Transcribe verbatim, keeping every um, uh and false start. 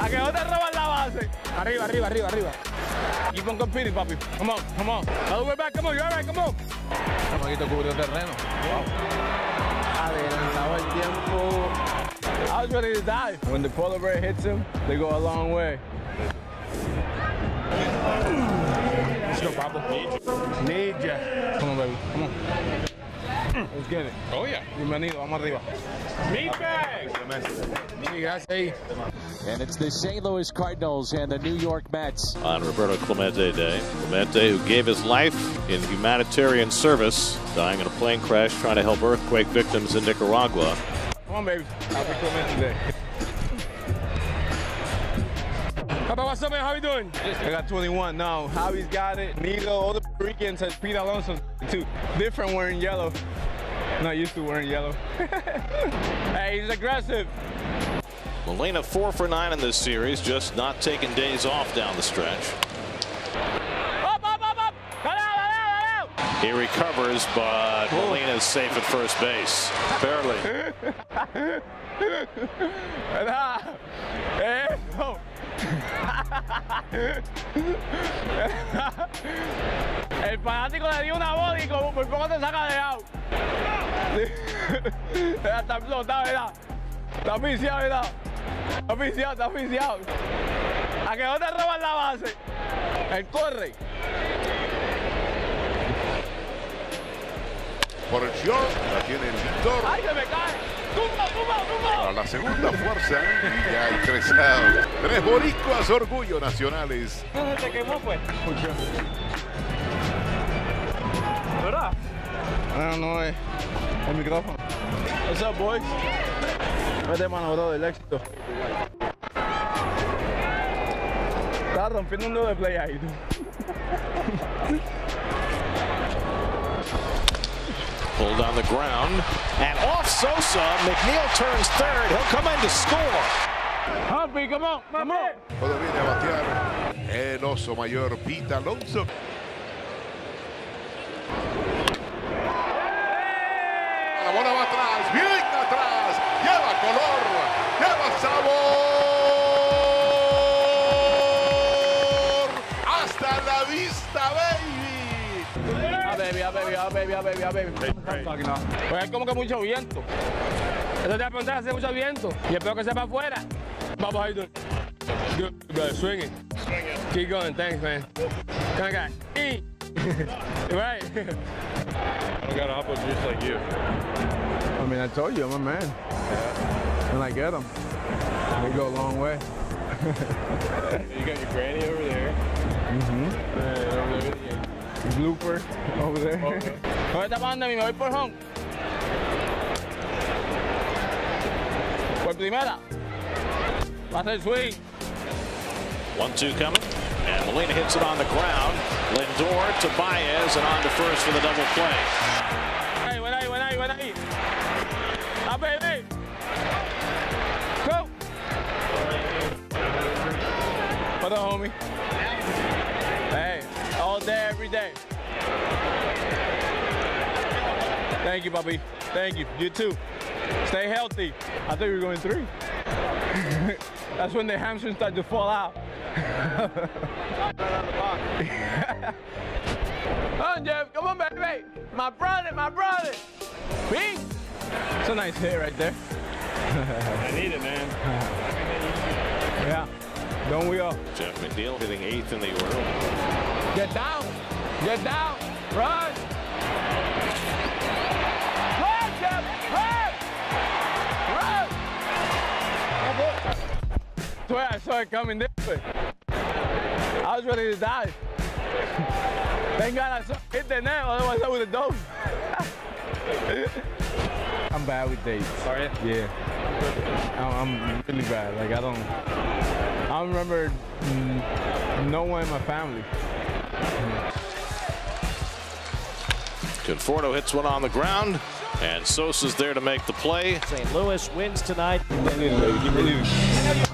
A que no te roban la base. Arriba, arriba, arriba, arriba. Keep on competing, papi. Come on, come on. All the way back, come on, you're all right, come on. Chamaquito cubrió terreno. Wow. Adelantado el tiempo. I was ready to die. When the polar bear hits him, they go a long way. Let's go, Papa. Need ya. Come on, baby. Come on. Let's get it. Oh, yeah. Bienvenido, vamos arriba. Meat bag. Sí, gracias. And it's the Saint Louis Cardinals and the New York Mets. On Roberto Clemente Day. Clemente, who gave his life in humanitarian service, dying in a plane crash trying to help earthquake victims in Nicaragua. Come on, baby. Happy Clemente Day. Papa, what's up, man? How you doing? I got twenty-one now. Javi's got it. Nilo, all the Puerto Ricans, has Pete Alonso too. Different wearing yellow. Not used to wearing yellow. Hey, he's aggressive. Molina four for nine in this series, just not taking days off down the stretch. Up, up, up, up. Cut out, cut out, cut out. He recovers, but Molina's safe at first base. Barely. Eso. El fanático le dio una bola y como por poco te saca de out. Está explotado, ¿verdad? Está oficiado, ¿verdad? Está oficiado, está oficiado. A que no te roban la base. Él corre. Por el short, la tiene el Víctor. ¡Ay, se me cae! ¡Tumba, tumba, tumba! Para la segunda fuerza, y ya hay tres outs. Tres boricuas, orgullo nacionales. ¿No se te quemó, pues? ¿Verdad? No, no es el micrófono. What's up, boys? Vete, mano, bro, del éxito. Estás rompiendo un dedo de play ahí, tú. Pulled on the ground, and off Sosa, McNeil turns third. He'll come in to score. Humpy, come on, come on. Todo viene a batear el oso mayor, Pete Alonso. La bola va atrás, bien atrás, lleva color, lleva sabor. Hasta la vista, baby. Ah, baby, ah, baby, ah, baby, ah, baby, ah, baby. Pues hay como que mucho viento. Eso te va a preguntar, hace mucho viento. Y espero que sepa afuera. Vamos, how you doing? Good, good, swinging. Keep going, thanks, man. Come on, guy. Eat. Right. I don't got to hop with just like you. I mean, I told you, I'm a man. Yeah. When I get them, they go a long way. You got your granny over there. Mm-hmm. And over there. Blooper over there. Okay. ¿Dónde está pasando a mí? Me voy por home. Por primera. Va a ser swing. one two coming, and Molina hits it on the ground. Lindor to Baez, and on to first for the double play. Hey, buena ahí, buena ahí, buena ahí. Ah, baby. Go. Hold on, homie. Hey, all day, every day. Thank you, Bobby. Thank you. You too. Stay healthy. I thought you were going three. That's when the hamstrings start to fall out. Come on, Jeff. Come on, baby. My brother, my brother. Pete. It's a nice hit right there. I need it, man. Yeah. Don't we all? Jeff McNeil hitting eighth in the order. Get down. Get down. Run. Run, Jeff. Run. Run. I swear I saw it coming this way. I was ready to die. Thank God I saw it hit the net, otherwise I would have dove. I'm bad with dates. Sorry? Yeah. I'm, I'm really bad. Like, I don't... I don't remember mm, no one in my family. Conforto hits one on the ground, and Sosa's there to make the play. Saint Louis wins tonight. Keep believing, baby. Keep believing.